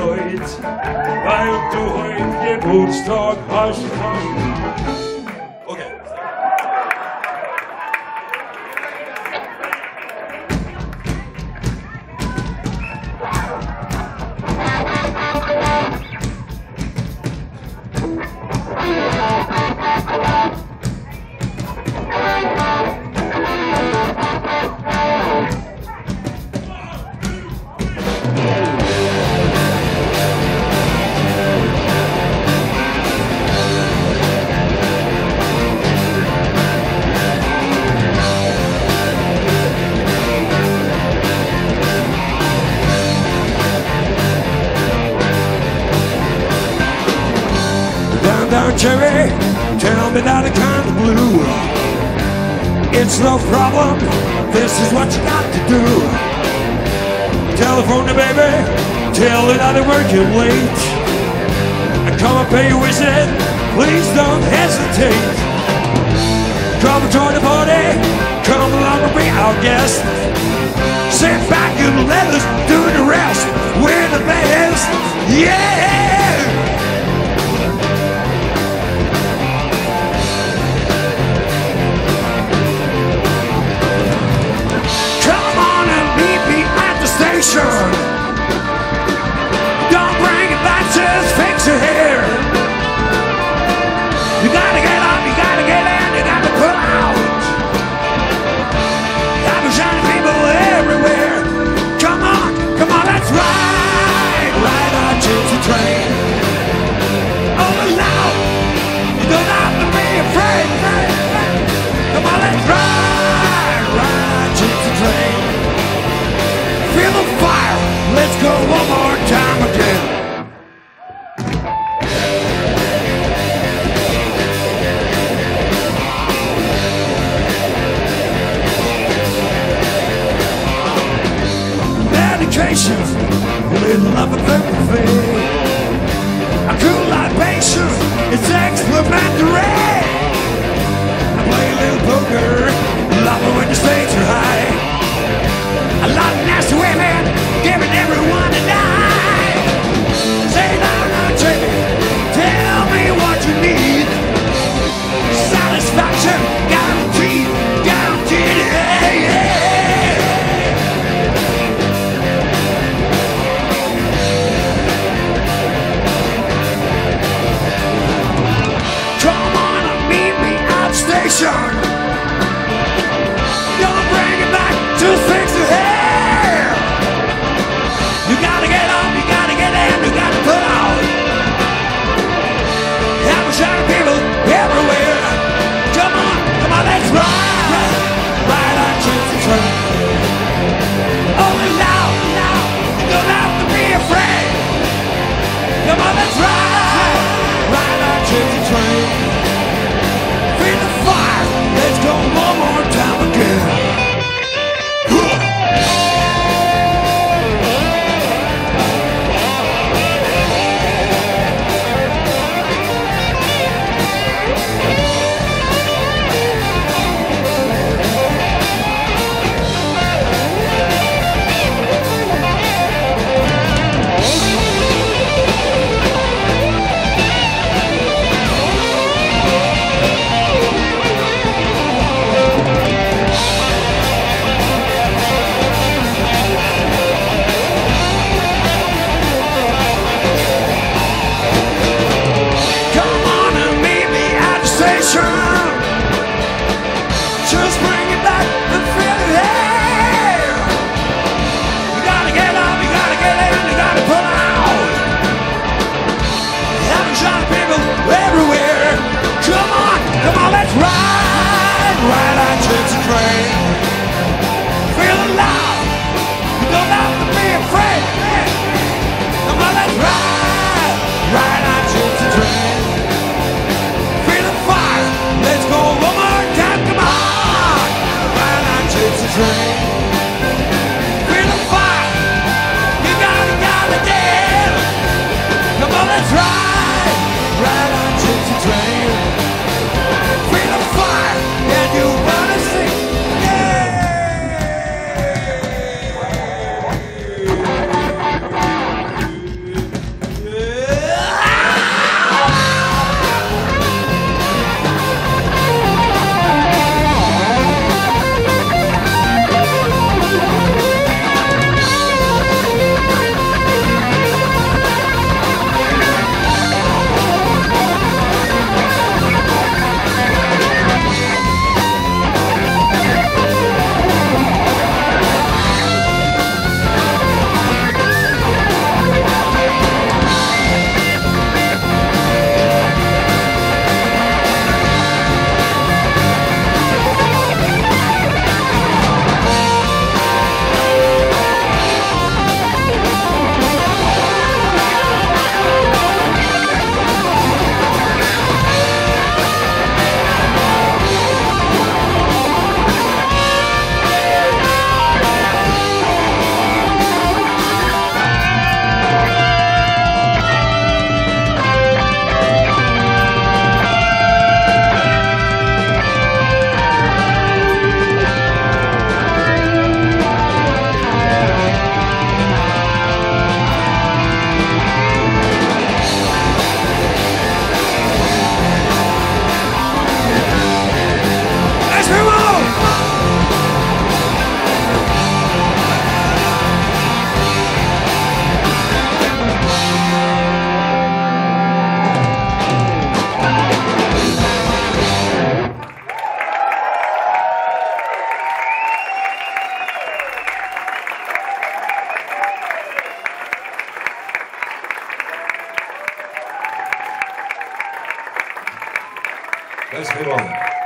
heut, weil du heut Geburtstag hast. Okay. Down, Cherry, tell me that I kind of blue. It's no problem, this is what you got to do. Telephone to baby, tell her that I'm working late. I come and pay your visit, please don't hesitate. Come and join the party, come along and be our guest. Sit back and let us do the rest. We're the best, yeah! Don't bring it back, just fix your hair. You gotta get up, you gotta get in, you gotta pull out. I've been shining people everywhere. Come on, let's ride, ride our gypsy train. Oh, loud, you don't have to be afraid. Come on, let's ride, ride our gypsy train. Feel the fire, let's go one more time again. Medication, little love and empathy. A cool libation, it's experimentary. I play a little poker, love it when the stakes are high. A lot of nasty women giving everyone a dime. Say now, Jimmy, tell me what you need. Satisfaction, guaranteed, guaranteed, yeah, yeah. Come on and meet me at the station. Don't bring it back, just fix the hair. You gotta get Let's move on.